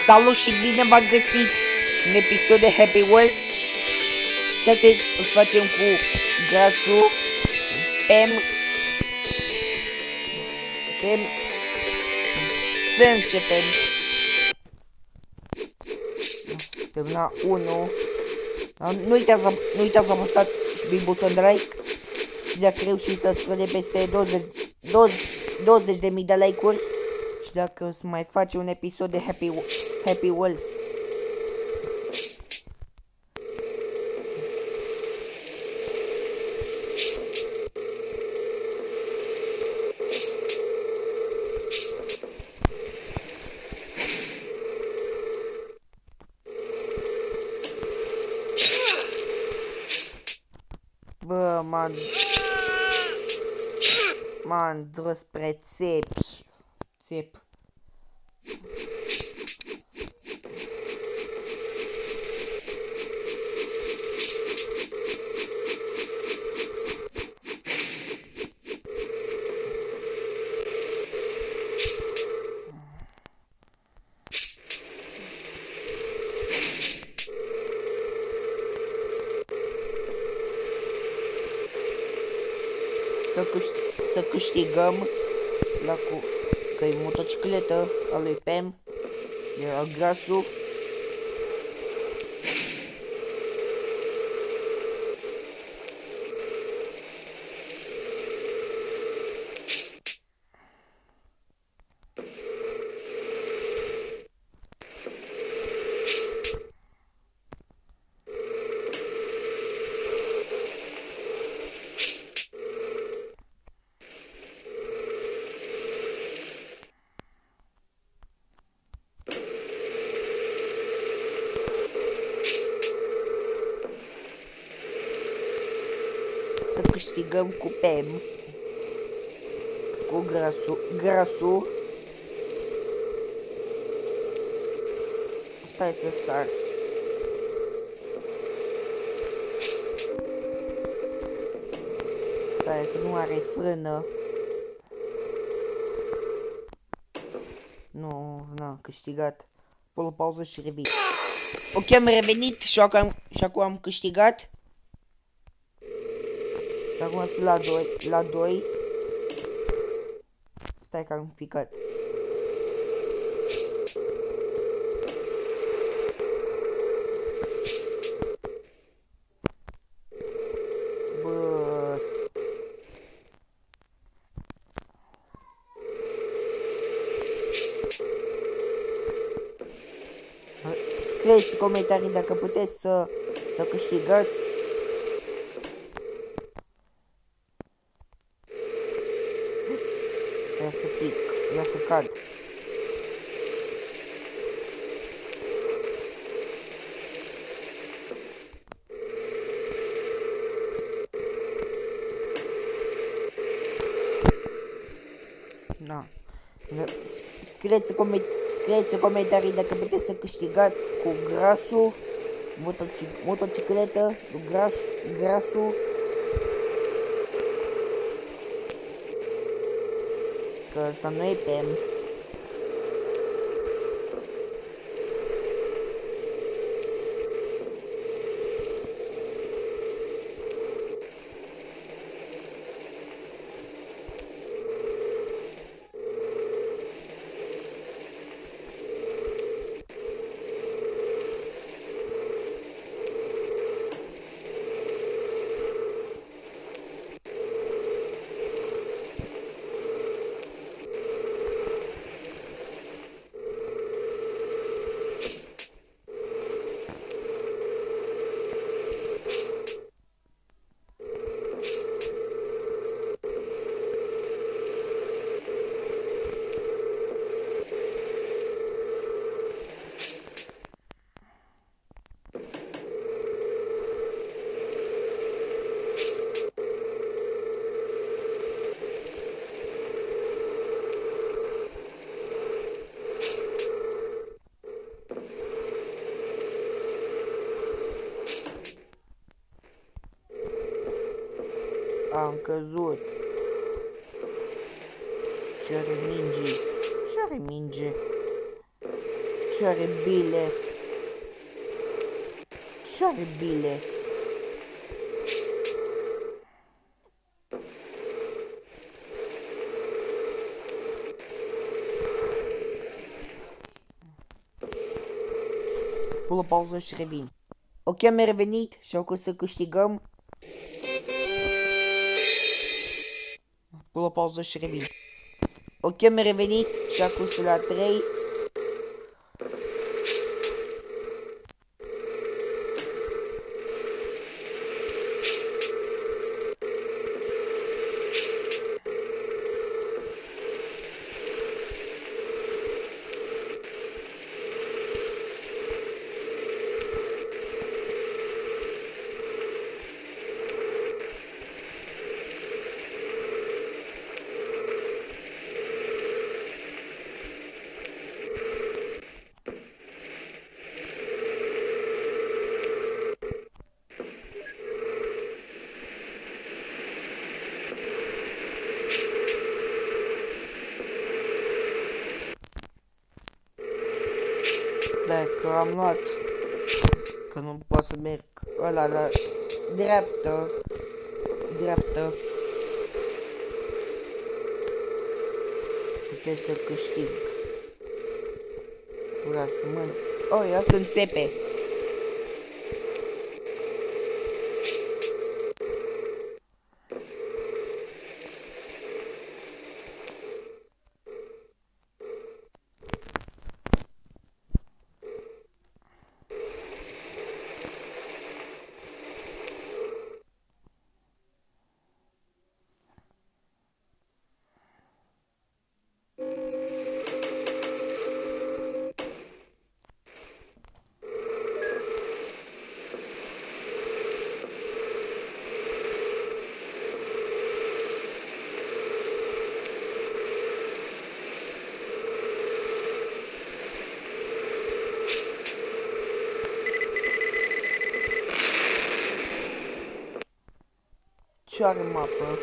Salut și bine v-am găsit în episod de Happy Wheels. Și astăzi o să facem cu Grasu, Pem. Să începem. Suntem la 1. Nu uitați să apăsați și pe buton de like. Și dacă reușiți să strângem peste 20.000 de like-uri. Și dacă o să mai face un episod de Happy Wheels. Bă, m-am dus spre țep. Să câștigăm că e motocicletă a lui Pem, de la Grasu. Să câștigăm cu Pem, cu Grasu. Stai să sar. Stai că nu are frână. Nu, n-am câștigat. Pun pauză și revin. Ok, am revenit și acum am câștigat. Și acum sunt la 2. Stai că am picat. Bă. Scrieți în comentarii dacă puteți să câștigați. Ia să cad. Na. Scrieți în comentarii dacă puteți să câștigați cu Grasu, motocicletă, cu Grasu. Că asta nu e Pem. Am căzut. Ce are minge? Ce are minge? Ce are bile? Ce are bile? Pula pauză și revin. Ok, am revenit și acum să câștigăm. Pula pauză și revin. Ok, am revenit și acum sunt la 3. Dacă am luat, că nu pot să merg ăla la dreaptă, puteți să câștig. Vreau să mă... Oh, ia să înțepe. Ce are mapă?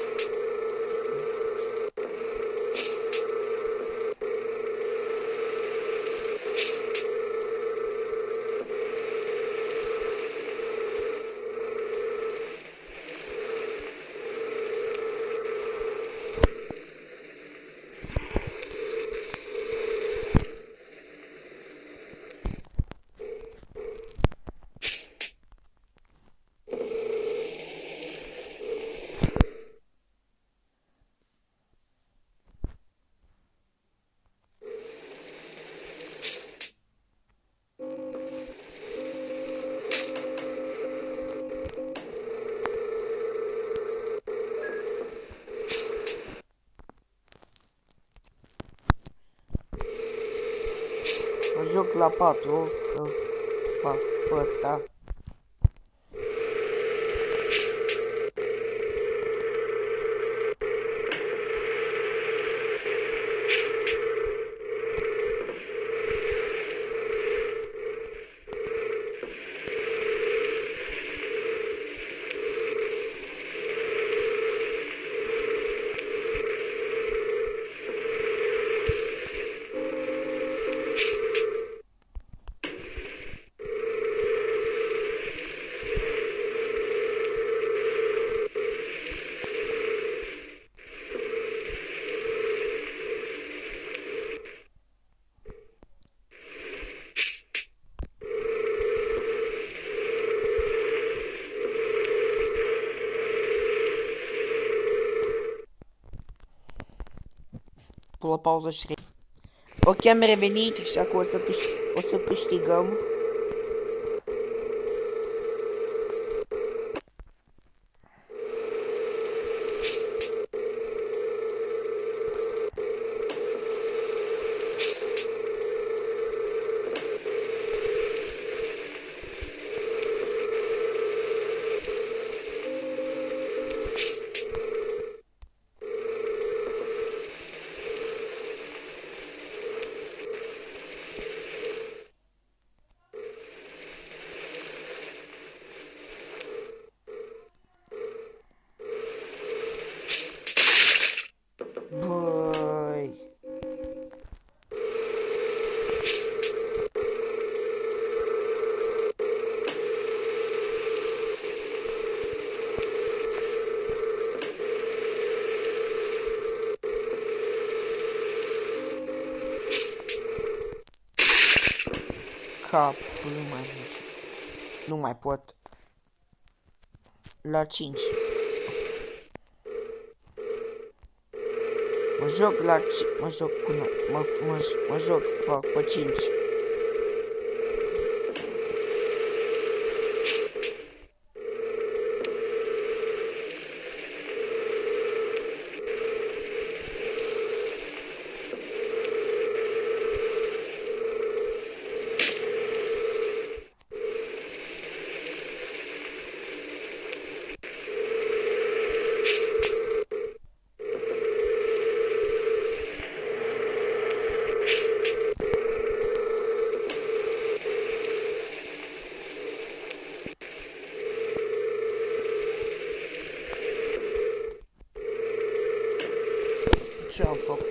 Mă joc la 4, că fac pe ăsta. La pauză și... Ok, am revenit și acum o să câștigăm. Cap, nu mai pot. La 5. Mă joc la 5. Mă joc până. Mă joc, fac pe 5. Ce am făcut?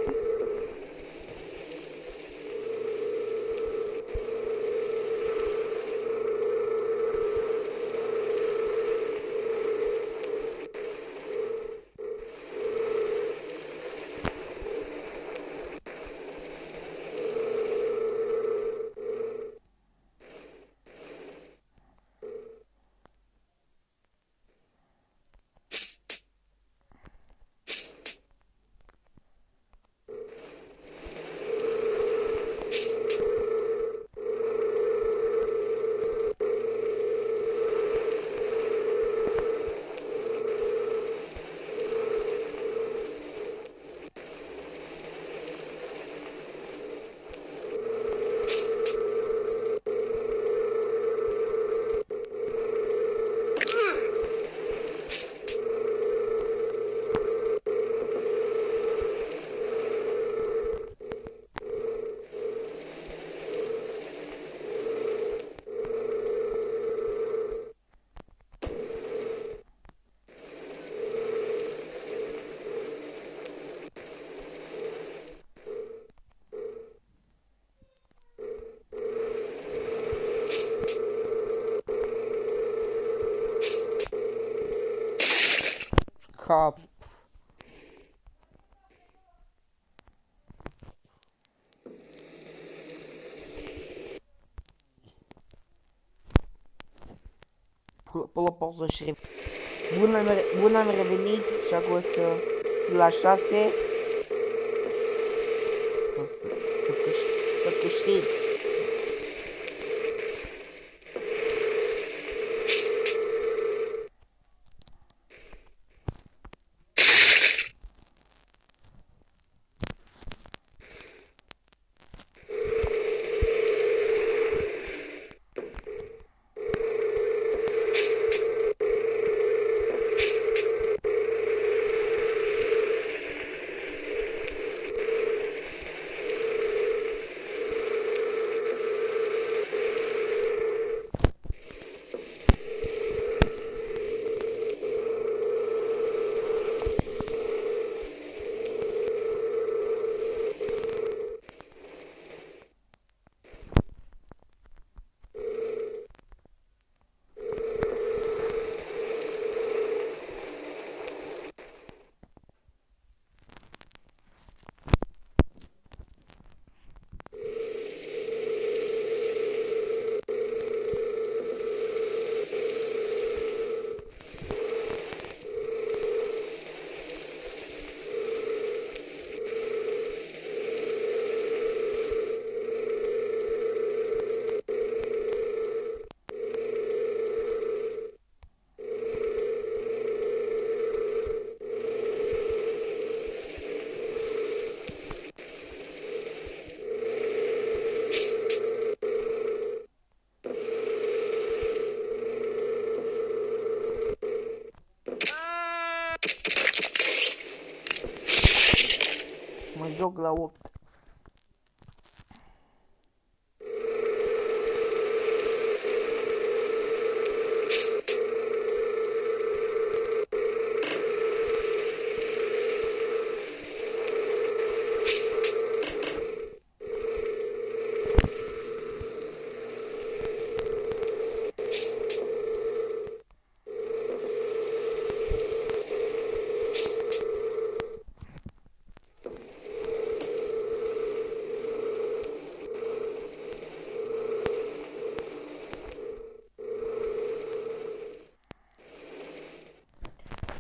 Cap. Pula pauză și bun am revenit și acum o să la 6 să câștig. Mă joc la 8.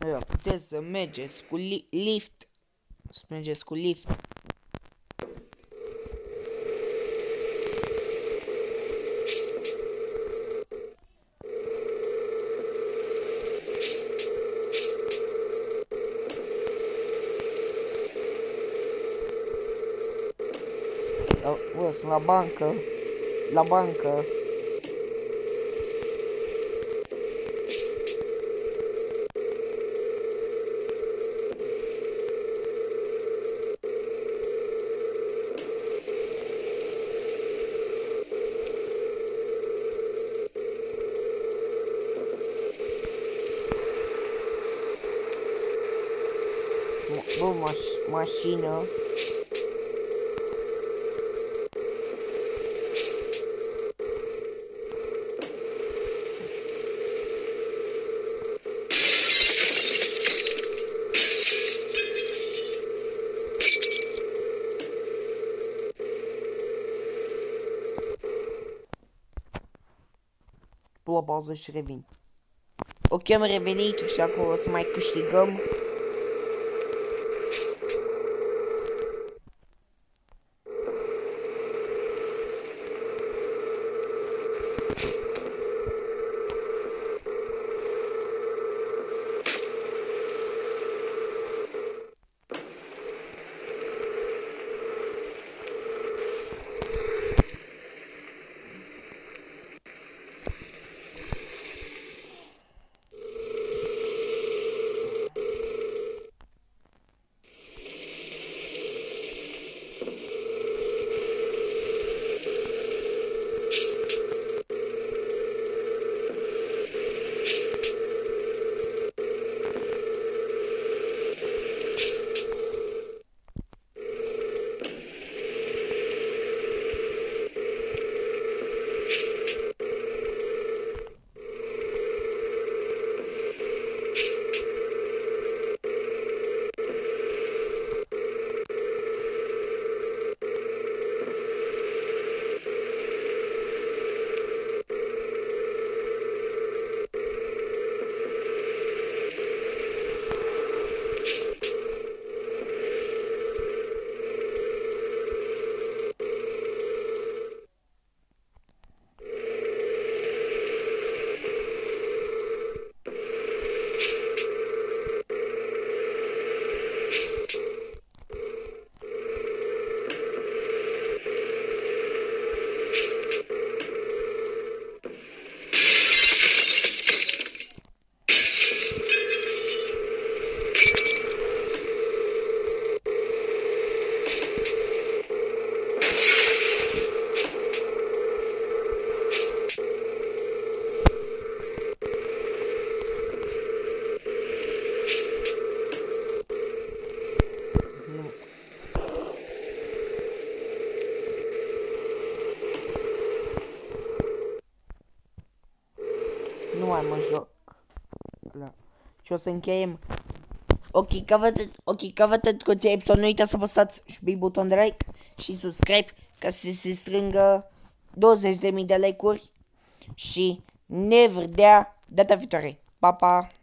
Puteți să mergeți cu lift. Să mergeți cu lift. Bă, sunt la bancă. La bancă. Bă, mașină. La pauză și revin. Ok, am revenit și acum o să mai câștigăm. Nu mai mă joc. Și o să încheiem. Ok, că vă tot cu ce episod, nu uitați să apăsați și pe buton de like și subscribe ca să se strângă 20.000 de like-uri și ne vedea data viitoare. Pa, pa!